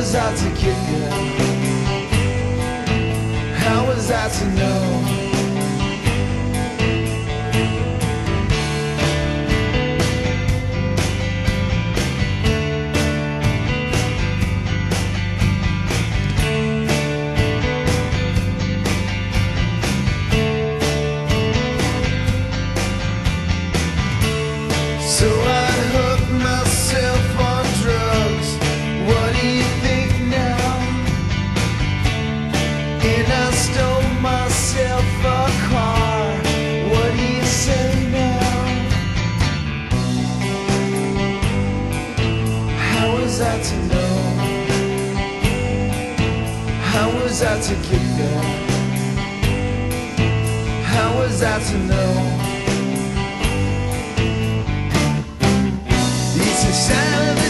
was I to get there? How was I to know? So I hooked myself on drugs. What do you think now? And I stole myself a car. What do you say now? How was I to know? How was I to get there? How was I to know? It's a sign of